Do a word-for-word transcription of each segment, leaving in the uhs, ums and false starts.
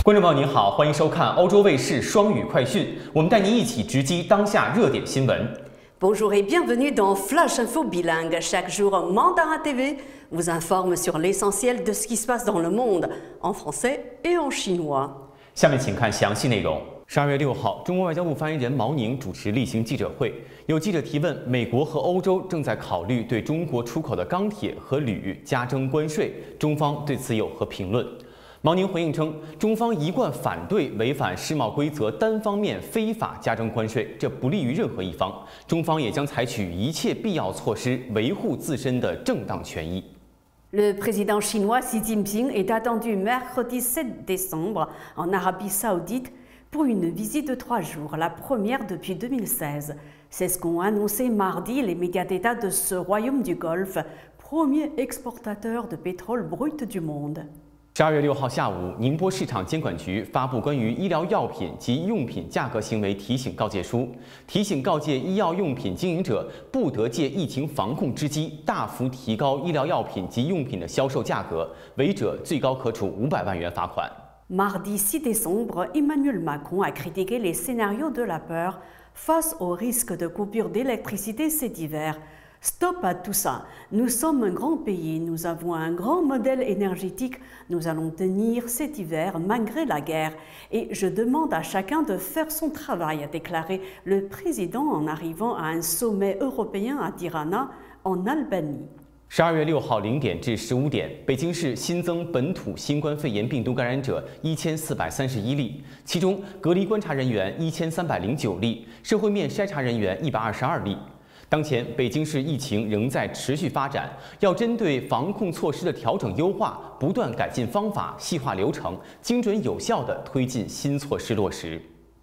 观众朋友您好，欢迎收看欧洲卫视双语快讯，我们带您一起直击当下热点新闻。 Bonjour et bienvenue dans Flash Info Bilingue. Chaque jour, Mandarin T V vous informe sur l'essentiel de ce qui se passe dans le monde, en français et en chinois. 下面请看详细内容。十二月六号，中国外交部发言人毛宁主持例行记者会，有记者提问，美国和欧洲正在考虑对中国出口的钢铁和铝加征关税，中方对此有何评论？毛宁回应称，中方一贯反对违反世贸规则单方面非法加征关税，这不利于任何一方。中方也将采取一切必要措施，维护自身的正当权益。 Le président chinois Xi Jinping est attendu mercredi sept décembre en Arabie Saoudite pour une visite de trois jours, la première depuis deux mille seize. C'est ce qu'ont annoncé mardi les médias d'État de ce royaume du Golfe, premier exportateur de pétrole brut du monde. 十二月六号下午，宁波市场监管局发布关于医疗药品及用品价格行为提醒告诫书，提醒告诫医药用品经营者不得借疫情防控之机大幅提高医疗药品及用品的销售价格，违者最高可处五百万元罚款。 Mardi six décembre, Emmanuel Macron a critiqué les scénarios de la peur face au risque de coupure d'électricité cet hiver. Stop à tout ça. Nous sommes un grand pays, nous avons un grand modèle énergétique, nous allons tenir cet hiver malgré la guerre. Et je demande à chacun de faire son travail, a déclaré le président en arrivant à un sommet européen à Tirana, en Albanie. 十二月六号零点至十五点，北京市新增本土新冠肺炎病毒感染者一千四百三十一例，其中隔离观察人员一千三百零九例，社会面筛查人员一百二十二例。 当前，北京市疫情仍在持续发展，要针对防控措施的调整优化，不断改进方法、细化流程，精准有效地推进新措施落实。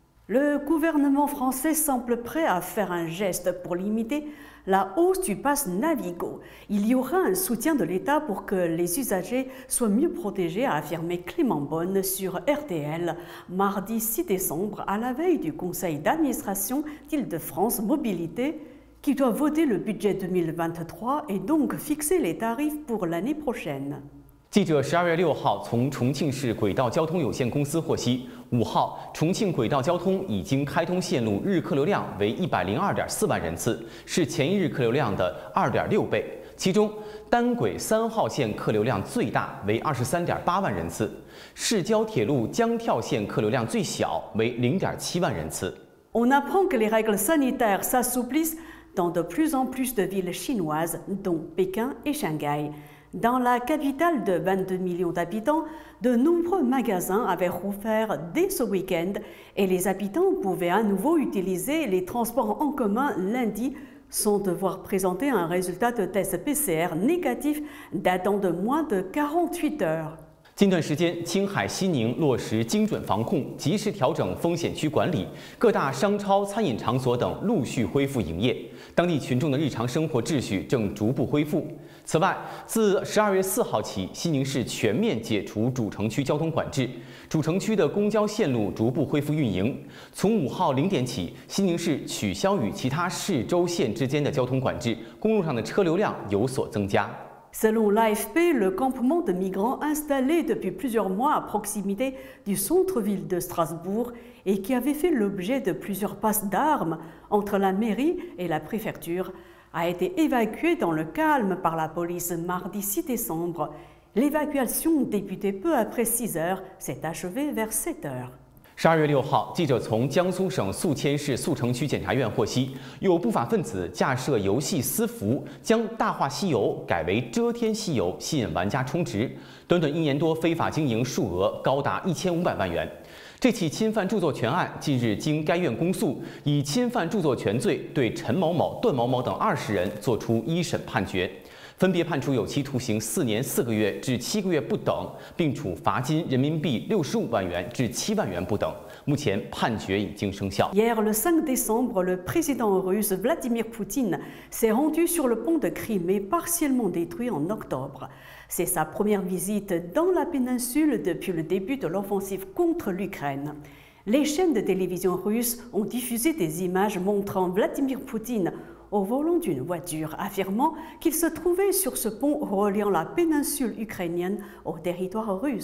Le gouvernement français semble prêt à faire un geste pour limiter la hausse du pass Navigo. Il y aura un soutien de l'État pour que les usagers soient mieux protégés, a affirmé Clément Beaune sur R T L mardi six décembre à la veille du conseil d'administration d'Île-de-France Mobilité, qui doit voter le budget deux mille vingt-trois et donc fixer les tarifs pour l'année prochaine. 记者十二月六号从重庆市轨道交通有限公司获悉，五号重庆轨道交通已经开通线路日客流量为一百零二点四万人次，是前一日客流量的二点六倍。其中，单轨三号线客流量最大，为二十三点八万人次；市郊铁路江跳线客流量最小，为零点七万人次。 On apprend que les règles sanitaires s'assouplissent dans de plus en plus de villes chinoises, dont Pékin et Shanghai. Dans la capitale de vingt-deux millions d'habitants, de nombreux magasins avaient rouvert dès ce week-end et les habitants pouvaient à nouveau utiliser les transports en commun lundi sans devoir présenter un résultat de test P C R négatif datant de moins de quarante-huit heures. 近段时间，青海西宁落实精准防控，及时调整风险区管理，各大商超、餐饮场所等陆续恢复营业，当地群众的日常生活秩序正逐步恢复。此外，自十二月四号起，西宁市全面解除主城区交通管制，主城区的公交线路逐步恢复运营。从五号零点起，西宁市取消与其他市州县之间的交通管制，公路上的车流量有所增加。 Selon l'A F P, le campement de migrants installé depuis plusieurs mois à proximité du centre-ville de Strasbourg et qui avait fait l'objet de plusieurs passes d'armes entre la mairie et la préfecture a été évacué dans le calme par la police mardi six décembre. L'évacuation, débutée peu après six heures, s'est achevée vers sept heures. 十二月六号，记者从江苏省宿迁市宿城区检察院获悉，有不法分子架设游戏私服，将《大话西游》改为《遮天西游》，吸引玩家充值。短短一年多，非法经营数额高达一千五百万元。这起侵犯著作权案近日经该院公诉，以侵犯著作权罪对陈某某、段某某等二十人作出一审判决。 分别判处有期徒刑四年四个月至七个月不等，并处罚金人民币六十五万元至七万元不等。目前判决已经生效。 Hier, le cinq décembre, le président russe Vladimir Poutine s'est rendu sur le pont de Crimée, partiellement détruit en octobre. C'est sa première visite dans la péninsule depuis le début de l'offensive contre l'Ukraine. Les chaînes de télévision russes ont diffusé des images montrant Vladimir Poutine au volant d'une voiture, affirmant qu'il se trouvait sur ce pont reliant la péninsule ukrainienne au territoire russe.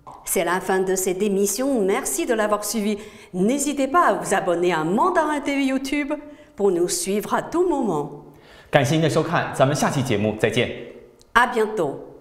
C'est la fin de cette émission. Merci de l'avoir suivi. N'hésitez pas à vous abonner à Mandarin T V YouTube pour nous suivre à tout moment. 感谢您的收看，咱们下期节目再见。 À bientôt.